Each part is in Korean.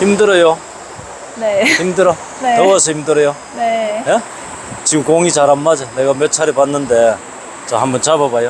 힘들어요? 네. 힘들어? 네. 더워서 힘들어요? 네. 예? 지금 공이 잘 안 맞아. 내가 몇 차례 봤는데. 자, 한번 잡아봐요.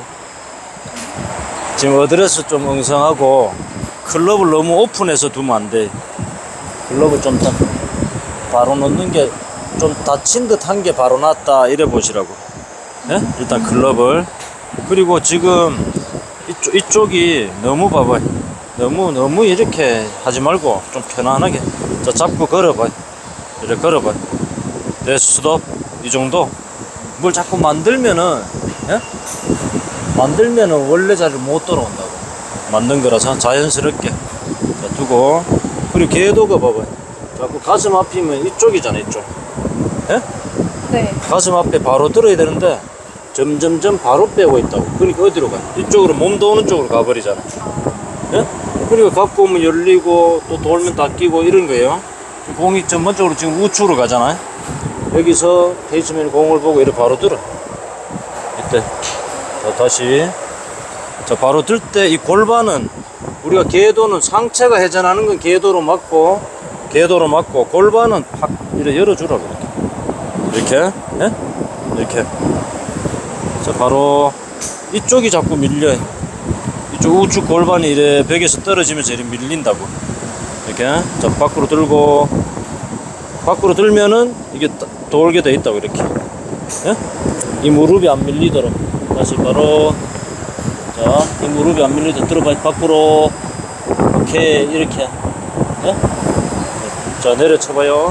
지금 어드레스 좀 엉성하고 클럽을 너무 오픈해서 두면 안 돼. 클럽을 좀 바로 놓는 게 좀 다친 듯 한 게 바로 낫다 이래 보시라고. 예? 일단 클럽을. 그리고 지금 이쪽이 너무 봐봐요. 너무 이렇게 하지 말고 좀 편안하게. 자, 잡고 걸어봐요. 이렇게 걸어봐요. 스톱. 이 정도. 뭘 자꾸 만들면은, 예? 만들면은 원래 자리를 못 돌아온다고. 만든 거라서 자연스럽게. 자, 두고. 그리고 궤도가 봐봐요. 자꾸 가슴 앞이면 이쪽이잖아, 이쪽. 예? 네. 가슴 앞에 바로 들어야 되는데 점점점 바로 빼고 있다고. 그러니까 어디로 가? 이쪽으로 몸도 오는 쪽으로 가버리잖아. 예? 그리고 갖고 오면 열리고 또 돌면 닫히고 이런 거예요. 공이 전반적으로 지금 우측으로 가잖아요. 여기서 페이스맨 공을 보고 이렇게 바로 들어. 이때. 자, 다시. 자, 바로 들 때 이 골반은 우리가 궤도는 상체가 회전하는 건 궤도로 맞고 골반은 확 이렇게 열어주라고. 이렇게. 예? 이렇게. 자, 바로 이쪽이 자꾸 밀려요. 이쪽 우측 골반이 이래 벽에서 떨어지면서 이렇게 밀린다고. 이렇게. 자, 밖으로 들고. 밖으로 들면은 이게 돌게 돼 있다고, 이렇게. 예? 이 무릎이 안 밀리도록. 다시 바로. 자, 이 무릎이 안 밀리도록 들어봐요. 밖으로. 오케이. 이렇게. 예? 자, 내려쳐봐요.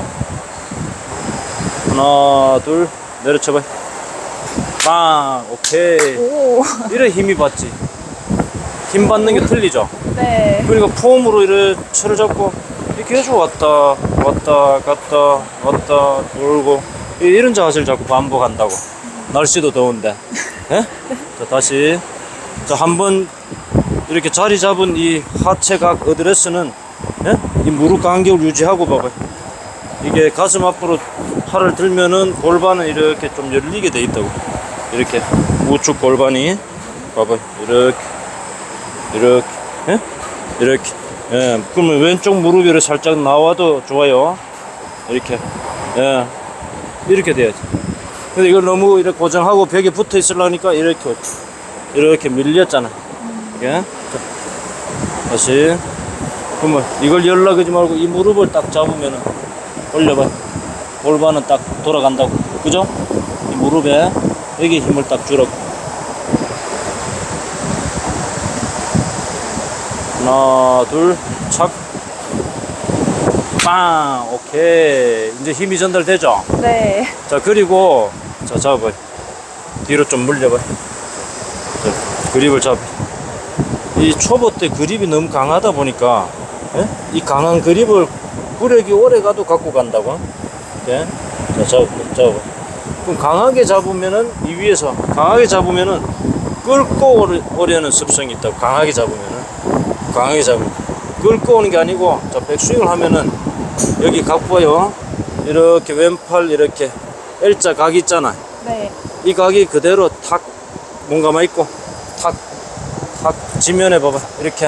하나, 둘. 내려쳐봐요. 빵. 오케이. 오. 이래 힘이 받지. 힘 받는 게 틀리죠. 네. 그러니까 폼으로 이렇게 채를 잡고 이렇게 계속 왔다 갔다 돌고 이런 자세를 자꾸 반복한다고. 날씨도 더운데. 예? 자, 다시. 자, 한번 이렇게 자리 잡은 이 하체각 어드레스는, 예? 이 무릎 간격을 유지하고 봐봐요. 이게 가슴 앞으로 팔을 들면은 골반은 이렇게 좀 열리게 돼 있다고. 이렇게 우측 골반이 봐봐요. 이렇게. 예? 이렇게. 예. 그러면 왼쪽 무릎이 이렇게 살짝 나와도 좋아요. 이렇게. 예. 이렇게 돼야지. 근데 이걸 너무 이렇게 고정하고 벽에 붙어 있으려니까 이렇게 밀렸잖아. 이렇게. 자, 다시. 그러면 이걸 열라 그러지 말고 이 무릎을 딱 잡으면은 올려봐. 골반은 딱 돌아간다고. 그죠? 이 무릎에 여기 힘을 딱 주라고. 하나, 둘, 착. 빵! 오케이. 이제 힘이 전달되죠? 네. 자, 그리고, 자, 잡아봐요. 뒤로 좀 물려봐요. 자, 그립을 잡아. 이 초보 때 그립이 너무 강하다 보니까, 예? 이 강한 그립을 구력이 오래 가도 갖고 간다고. 예? 자, 잡아봐. 그럼 강하게 잡으면은, 이 위에서, 강하게 잡으면은, 끌고 오려는 습성이 있다고. 강하게 잡으면은. 끌고 오는 게 아니고, 자, 백스윙을 하면은, 여기 각 봐요. 이렇게 왼팔 이렇게 L자 각이 있잖아. 네. 이 각이 그대로 탁 뭔가만 있고 탁 지면에 봐봐. 이렇게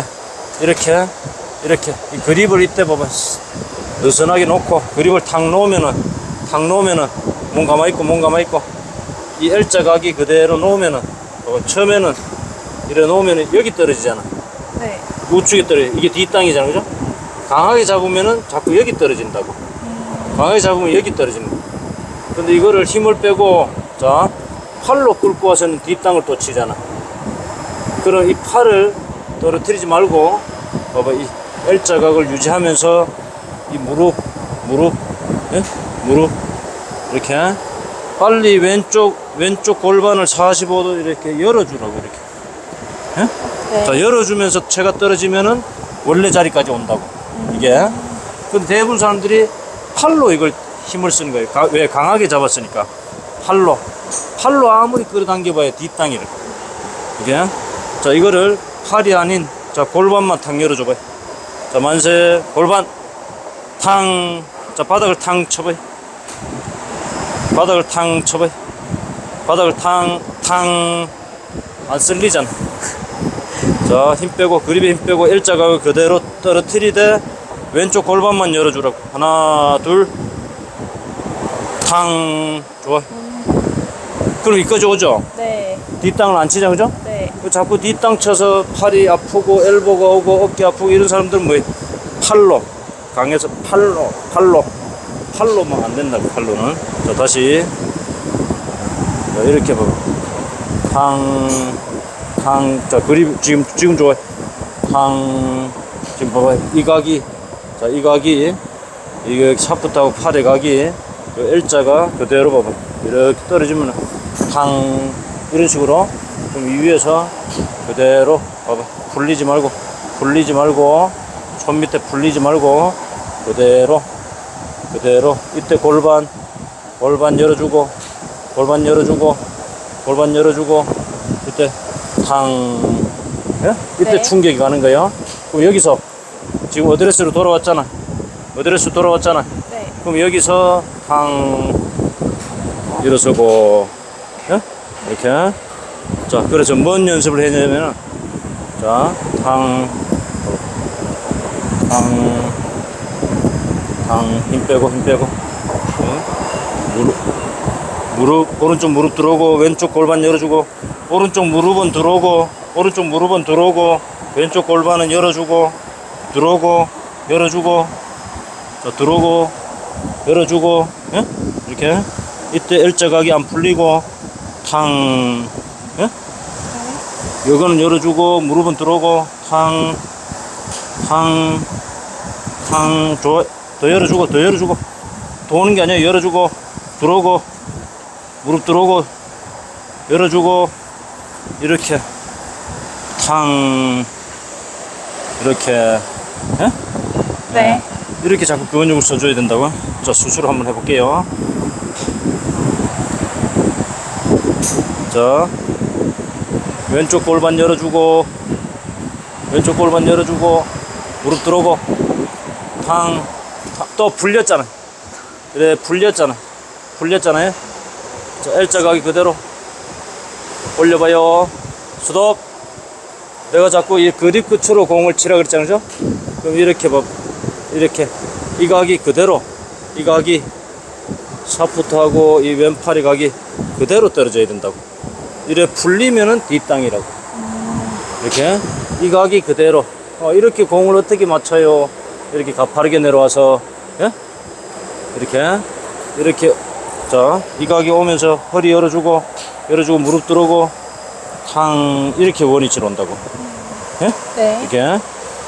이 그립을 이때 봐봐. 느슨하게 놓고 그립을 탁 놓으면은 뭔가만 있고 이 L자 각이 그대로 놓으면은 처음에는 이래 놓으면은 여기 떨어지잖아. 네. 우측에 떨어져. 이게 뒷땅이잖아, 그죠? 강하게 잡으면은 자꾸 여기 떨어진다고. 강하게 잡으면 여기 떨어지는 거야. 근데 이거를 힘을 빼고, 자, 팔로 끌고 와서는 뒷땅을 또 치잖아. 그럼 이 팔을 떨어뜨리지 말고, 봐봐, 이 L자각을 유지하면서 이 무릎, 예? 무릎, 이렇게. 빨리 왼쪽 골반을 45도 이렇게 열어주라고, 이렇게. 예? 네. 자, 열어주면서 채가 떨어지면은 원래 자리까지 온다고. 이게. 근데 대부분 사람들이 팔로 이걸 힘을 쓰는 거예요. 왜? 강하게 잡았으니까. 팔로 아무리 끌어당겨봐야 뒷땅이를. 이게. 자, 이거를 팔이 아닌, 자, 골반만 탕 열어줘봐요. 자, 만세. 골반. 탕. 자, 바닥을 탕 쳐봐요. 바닥을 탕. 안 쓸리잖아. 자, 힘 빼고, 그립에 힘 빼고, L자각을 그대로 떨어뜨리되, 왼쪽 골반만 열어주라고. 하나, 둘, 탕. 좋아. 그럼 여기까지 오죠? 네. 뒷땅을 안 치자, 그죠? 네. 자꾸 뒷땅 쳐서 팔이 아프고 엘보가 오고 어깨 아프고 이런 사람들은 뭐예요? 팔로 강해서 팔로만 안 된다. 팔로는. 자, 다시. 자, 이렇게 봐봐. 자, 그립 지금 좋아요. 지금 봐봐. 이 각이, 자, 이 각이, 이게 샤프트하고 팔의 각이, 요 L자가 그대로 봐봐. 이렇게 떨어지면 이런 식으로. 그럼 이 위에서 그대로 봐봐. 풀리지 말고 손 밑에 풀리지 말고 그대로 이때 골반 열어주고 이때 예? 이때 네. 충격이 가는 거예요. 그럼 여기서 지금 어드레스로 돌아왔잖아. 네. 그럼 여기서 일어서고, 예? 이렇게. 자, 그래서 뭔 연습을 했냐면은, 자, 힘 빼고, 예? 오른쪽 무릎 들어오고, 왼쪽 골반 열어주고, 오른쪽 무릎은 들어오고, 왼쪽 골반은 열어주고, 열어주고, 자, 열어주고, 예? 이렇게. 이때 L자각이 안 풀리고, 예? 이거는 열어주고, 무릎은 들어오고, 좋아. 더 열어주고. 도는 게 아니야. 열어주고, 들어오고, 무릎 들어오고, 열어주고, 이렇게, 이렇게, 예? 네. 이렇게 자꾸 근육을 써줘야 된다고. 자, 수술 한번 해볼게요. 자, 왼쪽 골반 열어주고, 무릎 들어오고, 또 풀렸잖아. 그래, 풀렸잖아요. 자, L자각이 그대로 올려봐요. 스톱. 내가 자꾸 이 그립 끝으로 공을 치라 그랬잖아, 그죠? 그럼 이렇게 봐. 이렇게. 이 각이 그대로, 이 각이 샤프트하고 이 왼팔의 각이 그대로 떨어져야 된다고. 이래 풀리면은 뒷땅이라고. 이렇게. 이 각이 그대로. 이렇게 공을 어떻게 맞춰요? 이렇게 가파르게 내려와서, 예? 이렇게. 자, 이 각이 오면서 허리 열어주고, 무릎 들어오고, 이렇게 원위치로 온다고. 예? 네. 이렇게.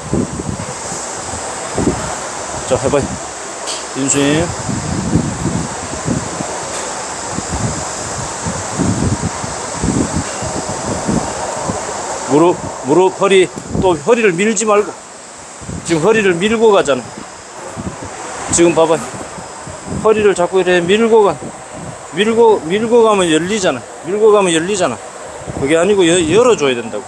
자, 해봐요. 인수임. 무릎, 허리, 또 허리를 밀지 말고. 지금 허리를 밀고 가잖아. 지금 봐봐. 허리를 자꾸 이렇게 밀고 가면 열리잖아. 그게 아니고 열어줘야 된다고.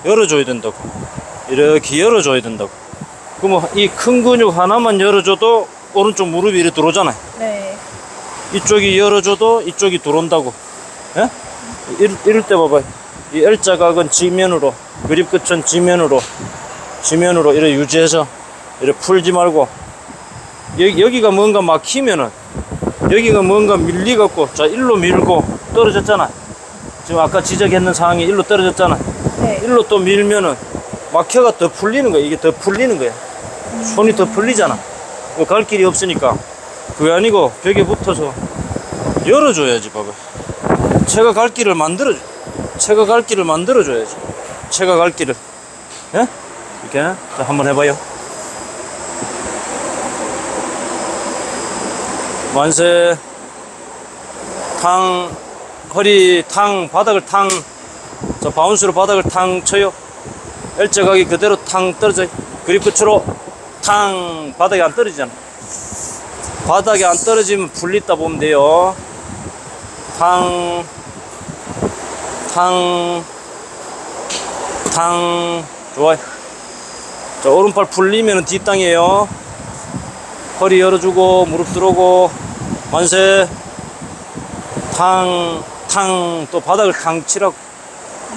이렇게 열어줘야 된다고. 그럼 이 큰 근육 하나만 열어줘도 오른쪽 무릎이 이렇게 들어오잖아요. 네. 이쪽이 열어줘도 이쪽이 들어온다고. 예? 이럴 때 봐봐. 이 L자각은 지면으로, 그립 끝은 지면으로 이렇게 유지해서 이렇게 풀지 말고. 여기가 뭔가 막히면은, 여기가 뭔가 밀리갖고, 자, 일로 밀고 떨어졌잖아. 지금 아까 지적했는 상황이 일로 떨어졌잖아. 네. 일로 또 밀면은 막혀가 더 풀리는 거야. 이게 더 풀리는 거야. 손이 더 풀리잖아. 갈 길이 없으니까. 그게 아니고 벽에 붙어서 열어줘야지. 봐봐. 제가 갈 길을 만들어줘야지. 제가 갈 길을. 예? 이렇게. 자, 한번 해봐요. 만세. 허리 바닥을 자, 바운스로 바닥을 쳐요. L자각이 그대로 떨어져요. 그립 끝으로 바닥에 안 떨어지잖아. 바닥에 안 떨어지면 풀리다 보면 돼요. 좋아요. 자, 오른팔 풀리면 뒷땅이에요. 허리 열어주고, 무릎 들어오고, 만세. 또 바닥을 치라고.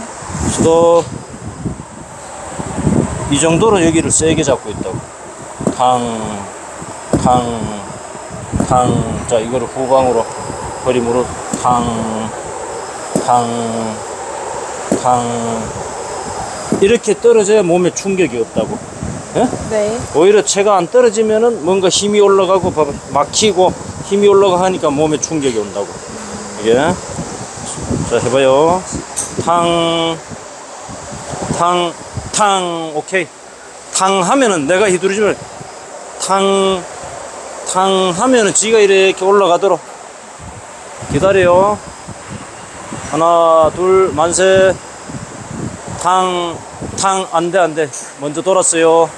수도. 이 정도로 여기를 세게 잡고 있다고. 탕, 탕, 탕. 자, 이거를 후방으로 허리 무릎 탕, 탕, 탕. 이렇게 떨어져야 몸에 충격이 없다고. 예? 네. 오히려 체가 안 떨어지면은 뭔가 힘이 올라가고 봐봐. 막히고 힘이 올라가 하니까 몸에 충격이 온다고. 이게. 자, 해봐요. 탕, 탕, 탕. 오케이. 탕 하면은 내가 휘두르지면 탕, 탕 하면은 지가 이렇게 올라가도록 기다려요. 하나, 둘, 만세. 탕, 탕. 안 돼, 안 돼. 먼저 돌았어요.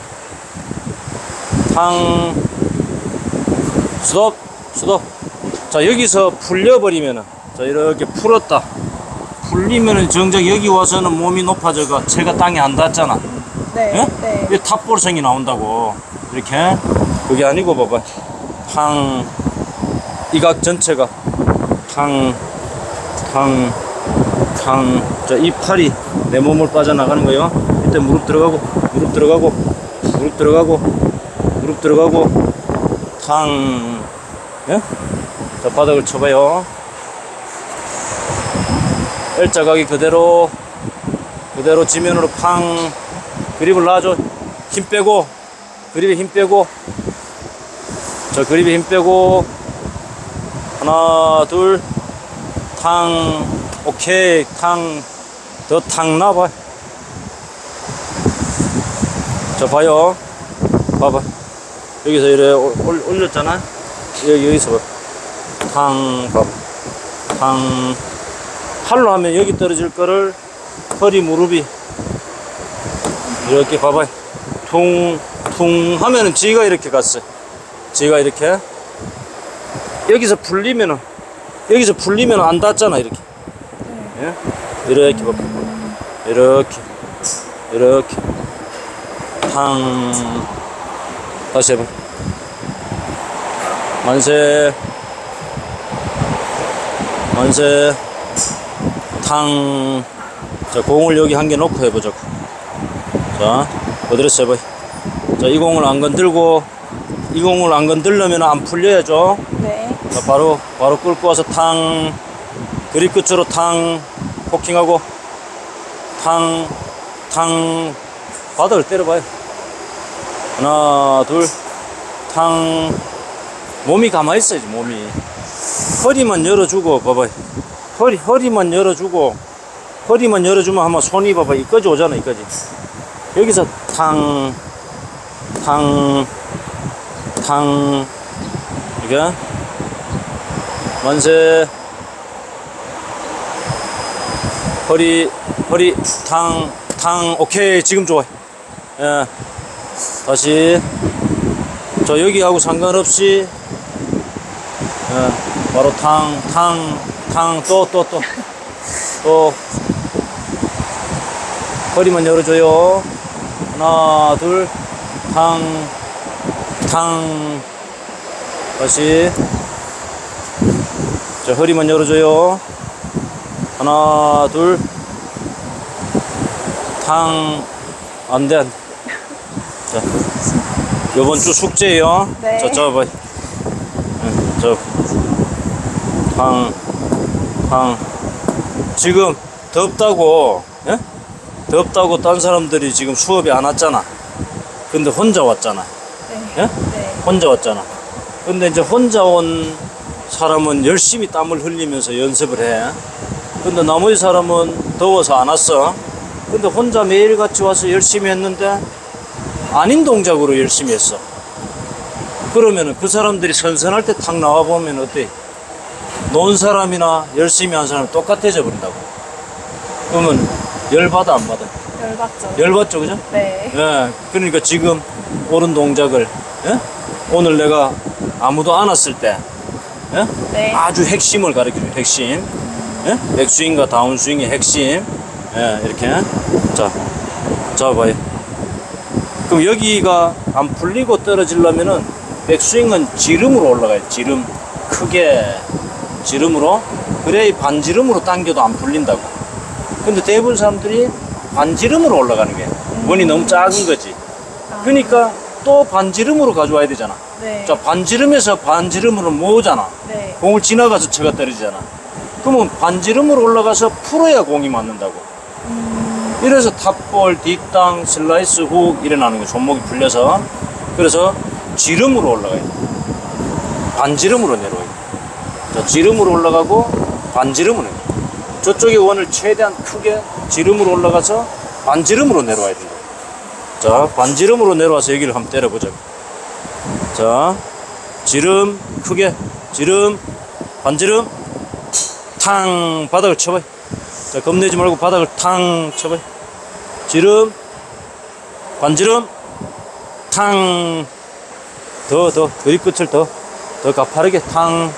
탕, 스톱, 스톱. 자, 여기서 풀려버리면은, 자, 이렇게 풀었다. 풀리면은 정작 여기 와서는 몸이 높아져가 체가 땅에 안 닿잖아. 네. 예? 네. 이 탑볼성이 나온다고. 이렇게. 그게 아니고 봐봐. 탕, 이 각 전체가 탕, 탕, 탕. 자, 이 팔이 내 몸을 빠져나가는 거예요. 이때 무릎 들어가고, 무릎 들어가고, 무릎 들어가고, 무릎 들어가고, 탕. 예? 자, 바닥을 쳐봐요. L자각이 그대로 지면으로 팡. 그립을 놔줘. 힘 빼고, 그립에 힘 빼고. 자, 그립에 힘 빼고. 하나, 둘. 탕. 오케이. 탕. 더 탕 나봐. 자, 봐요. 봐봐. 여기서 이래 올렸잖아. 여기서 봐. 탕. 봐봐. 탕. 팔로 하면 여기 떨어질 거를 허리 무릎이 이렇게 봐봐. 퉁, 퉁 하면은 지가 이렇게 갔어. 지가 이렇게. 여기서 풀리면은 안 닿잖아, 이렇게. 예? 이렇게 봐. 이렇게. 탕. 다시 해봐. 만세. 만세. 탕. 자, 공을 여기 한 개 놓고 해보자고. 자, 어디로 해봐. 자, 이 공을 안 건들고, 이 공을 안 건들려면 안 풀려야죠. 네. 자, 바로 끌고 와서 탕. 그립 끝으로 탕. 포킹하고, 탕. 탕. 바닥을 때려봐요. 하나, 둘. 탕. 몸이 가만히 있어야지, 몸이. 허리만 열어주고, 봐봐. 허리만 열어주고, 허리만 열어주면 아마 손이 봐봐. 이까지 오잖아, 이까지. 여기서 탕, 탕, 탕. 이게. 만세. 허리, 탕, 탕. 오케이. 지금 좋아. 예. 다시. 저 여기하고 상관없이. 예. 바로 탕, 또. 허리만 열어줘요. 하나, 둘. 탕. 다시. 자, 허리만 열어줘요. 하나, 둘. 탕. 안 돼. 자, 요번 주 숙제예요. 네. 자, 잡아봐. 저. 탕. 지금 덥다고, 예? 덥다고 딴 사람들이 지금 수업에 안 왔잖아. 근데 혼자 왔잖아. 네. 예? 네. 혼자 왔잖아. 근데 이제 혼자 온 사람은 열심히 땀을 흘리면서 연습을 해. 근데 나머지 사람은 더워서 안 왔어. 근데 혼자 매일같이 와서 열심히 했는데 아닌 동작으로 열심히 했어. 그러면은 그 사람들이 선선할 때 탁 나와보면 어때? 논 사람이나 열심히 한 사람 똑같아져 버린다고. 그러면 열받아, 안 받아? 열받죠. 열받죠, 그죠? 네. 예. 그러니까 지금 옳은 동작을, 예? 오늘 내가 아무도 안 왔을 때, 예? 네. 아주 핵심을 가르쳐줘요, 핵심. 예? 백스윙과 다운스윙의 핵심. 예, 이렇게. 자, 잡아봐요. 그럼 여기가 안 풀리고 떨어지려면은 백스윙은 지름으로 올라가요. 지름. 크게. 지름으로. 그래야 반지름으로 당겨도 안 풀린다고. 근데 대부분 사람들이 반지름으로 올라가는 게 원이 너무 작은 거지. 그러니까 또 반지름으로 가져와야 되잖아. 네. 자, 반지름에서 반지름으로 모으잖아. 네. 공을 지나가서 쳐가 떨어지잖아. 그러면 반지름으로 올라가서 풀어야 공이 맞는다고. 이래서 탑볼, 뒷땅, 슬라이스, 훅 일어나는 거야. 손목이 풀려서. 그래서 지름으로 올라가야 돼. 반지름으로 내려와야 돼. 자, 지름으로 올라가고 반지름으로 내려와. 저쪽의 원을 최대한 크게 지름으로 올라가서 반지름으로 내려와야 된다. 자, 반지름으로 내려와서 여기를 한번 때려보자. 자, 지름 크게, 지름, 반지름, 탕, 바닥을 쳐봐요. 자, 겁내지 말고 바닥을 탕 쳐봐요. 지름, 반지름, 탕, 그립 끝을 더 가파르게 탕.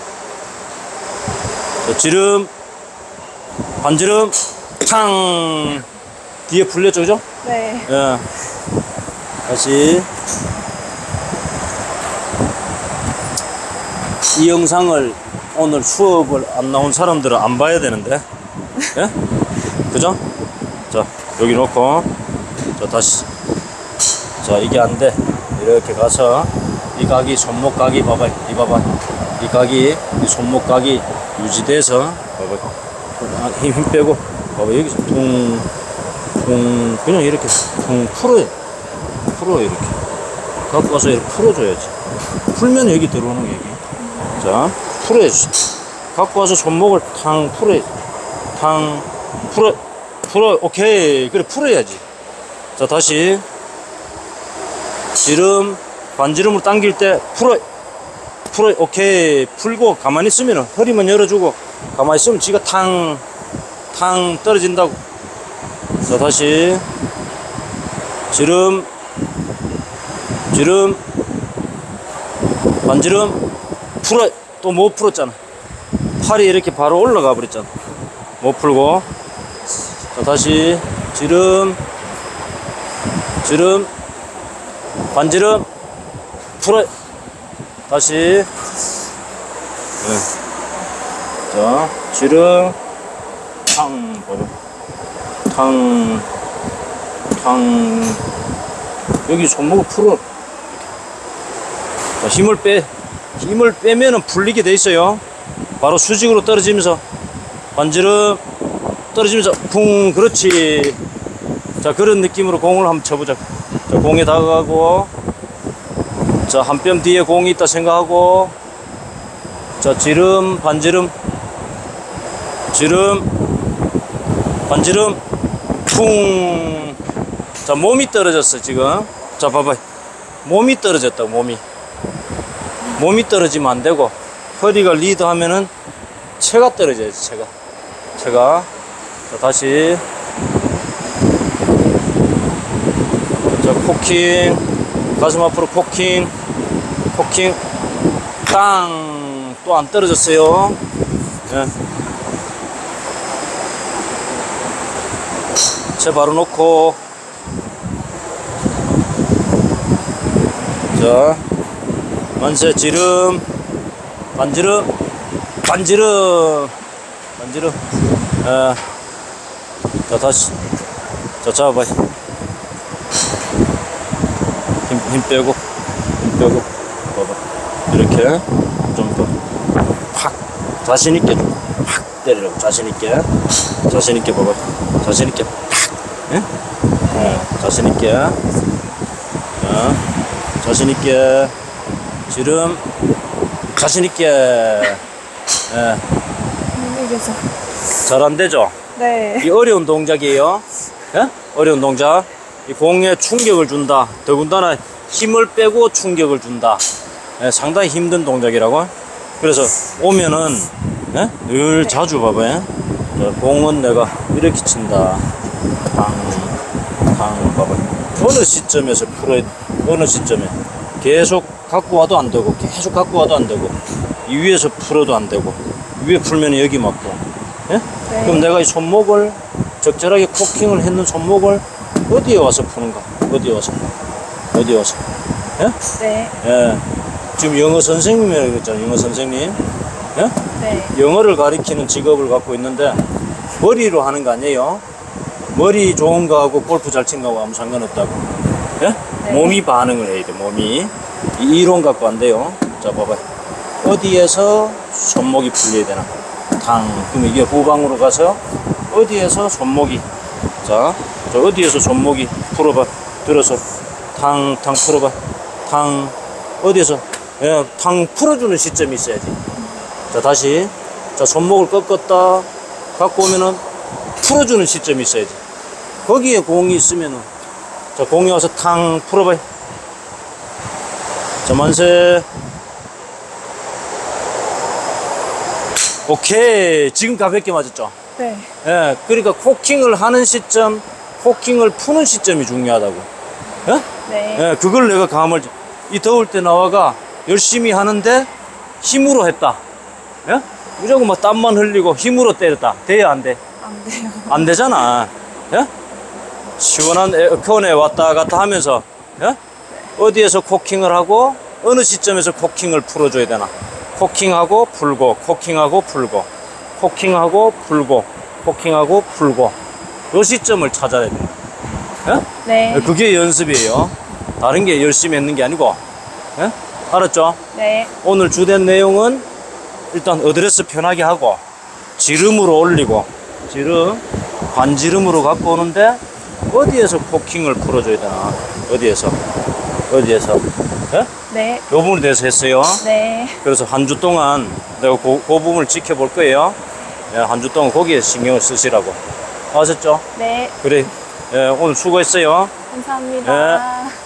자, 지름, 반지름, 탕. 뒤에 풀렸죠, 그죠? 네. 예. 다시. 이 영상을 오늘 수업을 안 나온 사람들은 안 봐야 되는데. 예? 그죠? 자, 여기 놓고. 자, 다시. 자, 이게 안 돼. 이렇게 가서 이 각이, 손목 각이, 봐봐. 이 봐봐. 이 각이, 이 손목 각이 유지돼서, 봐봐. 힘 빼고. 봐봐. 여기서 퉁, 그냥 이렇게 퉁 풀어요. 이렇게. 갖고 와서 이렇게 풀어줘야지. 풀면 여기 들어오는 거 여기. 자, 풀어야지. 갖고 와서 손목을 탕 풀어야지. 탕, 풀어. 오케이. 그래, 풀어야지. 자, 다시. 지름, 반지름으로 당길 때 풀어. 오케이. 풀고 가만히 있으면 허리만 열어주고 가만히 있으면 지가 탕 떨어진다고. 자, 다시. 지름, 반지름, 풀어. 또 못 풀었잖아. 팔이 이렇게 바로 올라가 버렸잖아. 못 풀고. 자, 다시. 지름, 반지름, 풀어. 다시. 네. 자, 지름, 탕, 버려. 탕. 여기 손목을 풀어. 자, 힘을 빼면은 풀리게 돼 있어요. 바로 수직으로 떨어지면서 반지름 떨어지면서 쿵. 그렇지. 자, 그런 느낌으로 공을 한번 쳐보자. 자, 공에 다가가고. 자, 한 뼘 뒤에 공이 있다 생각하고. 자, 지름, 반지름, 반지름, 쿵. 자, 몸이 떨어졌어 지금. 자, 봐봐. 몸이 떨어졌다고. 몸이 떨어지면 안 되고, 허리가 리드하면은 체가 떨어져야지. 체가. 자, 다시. 자, 코킹. 가슴 앞으로 코킹. 땅. 또 안 떨어졌어요. 예. 채 바로 놓고. 자, 만세. 지름, 반지름. 예. 자, 다시. 자, 잡아봐. 힘 빼고. 봐봐. 이렇게 좀 더 팍, 자신있게 좀 팍 때리라고. 자신있게 봐봐. 자신있게 팍. 예? 자신있게. 자, 자신있게. 지름, 자신있게. 예. 이게서. 잘 안 되죠? 네. 이 어려운 동작이에요. 예? 어려운 동작. 이 공에 충격을 준다. 더군다나 힘을 빼고 충격을 준다. 예, 상당히 힘든 동작이라고. 그래서 오면은, 예? 늘 자주 봐봐요. 자, 공은 내가 이렇게 친다. 탕 봐봐. 어느 시점에서 풀어야, 어느 시점에 계속 갖고 와도 안 되고, 계속 갖고 와도 안 되고, 이 위에서 풀어도 안 되고, 위에 풀면 여기 맞고. 예? 네. 그럼 내가 이 손목을 적절하게 코킹을 했는 손목을 어디에 와서 푸는가? 어디 와서? 예? 네. 예. 지금 영어 선생님이라고 그랬잖아요. 영어 선생님. 예? 네. 영어를 가리키는 직업을 갖고 있는데 머리로 하는 거 아니에요? 머리 좋은 거하고 골프 잘 친 거하고 아무 상관없다고. 예? 네. 몸이 반응을 해야 돼. 몸이 이 이론 갖고 안 돼요. 자 봐봐. 어디에서 손목이 풀려야 되나? 탕. 그럼 이게 후방으로 가서 어디에서 손목이 자, 저 어디에서 손목이 풀어봐. 들어서 탕 풀어봐. 탕 어디에서 예, 탕 풀어주는 시점이 있어야지. 자 다시 자 손목을 꺾었다 갖고 오면은 풀어주는 시점이 있어야지. 거기에 공이 있으면은 자 공이 와서 탕 풀어봐요. 자 만세. 오케이 지금 가볍게 맞았죠. 네. 예, 그러니까 코킹을 하는 시점, 코킹을 푸는 시점이 중요하다고. 예? 네. 예, 그걸 내가 이 더울 때 나와가 열심히 하는데 힘으로 했다. 예? 무조건 막 땀만 흘리고 힘으로 때렸다. 돼야 안 돼? 안 돼요. 안 되잖아. 예? 시원한 에어컨에 왔다 갔다 하면서 예? 어디에서 코킹을 하고 어느 시점에서 코킹을 풀어줘야 되나? 코킹하고 풀고 코킹하고 풀고 코킹하고 풀고 코킹하고 풀고 요 시점을 찾아야 돼. 예? 네. 그게 연습이에요. 다른 게 열심히 했는 게 아니고. 예? 알았죠? 네. 오늘 주된 내용은 일단 어드레스 편하게 하고 지름으로 올리고 지름 반지름으로 갖고 오는데 어디에서 코킹을 풀어줘야 되나? 어디에서? 예? 네. 요 부분에 대해서 했어요. 네. 그래서 한 주 동안 내가 그 부분을 지켜볼 거예요. 예, 한 주 동안 거기에 신경을 쓰시라고. 아셨죠? 네. 그래. 예, 오늘 수고했어요. 감사합니다.